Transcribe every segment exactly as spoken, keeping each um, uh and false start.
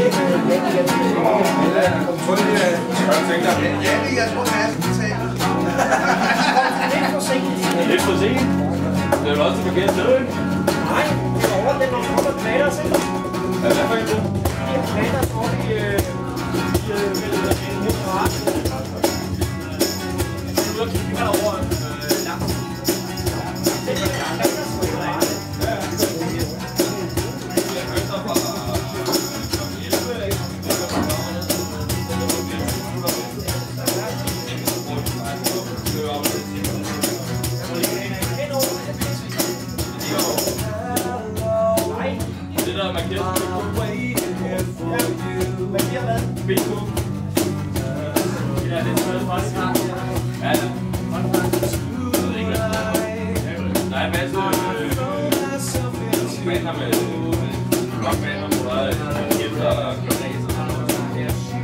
Lidt for sent. Det er jo også til forkert sted, ikke? Nej, det er over, det er nogle kommer plader, så. Ja, hvad for en det? Det er plader, så vi i en helt ret. Nu er kigge herovre langt. Det er der, der er så meget. Ja, jeg hørte dig fra elleve, ikke? Det der markeret bingo. Ja, det er sådan faktisk. Ja, det er ikke der er en masse baner med rockbaner, hvor der er hjælper og græs og sådan noget.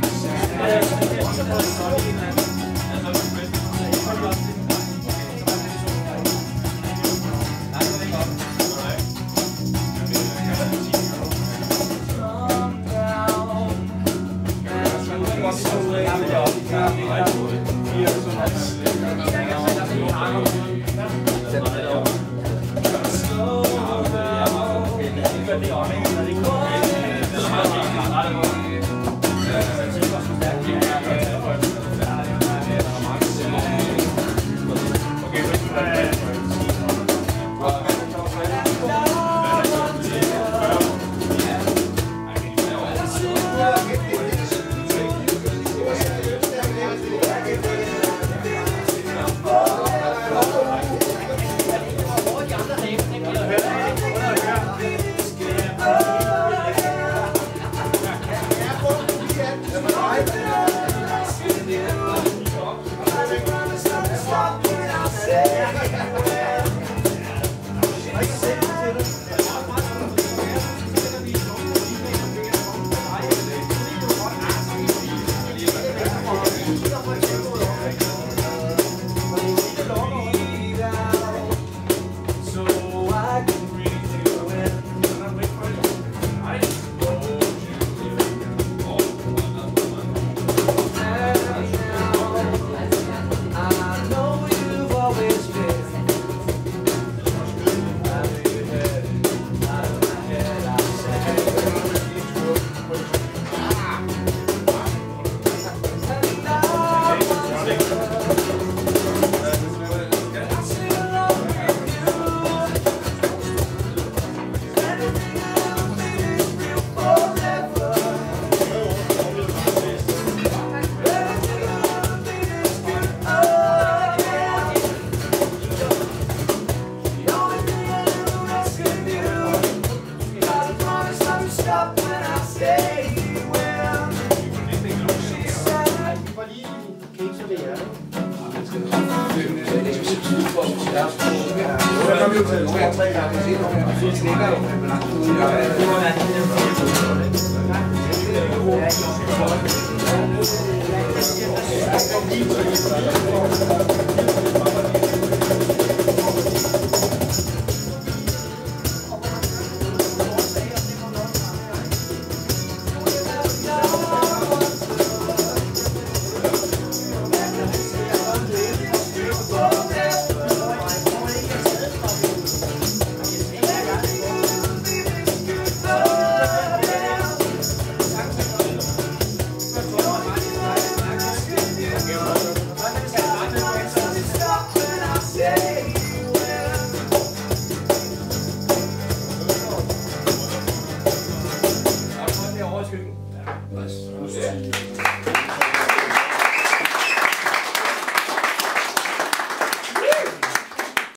Ja, det er også noget sådan. Ja,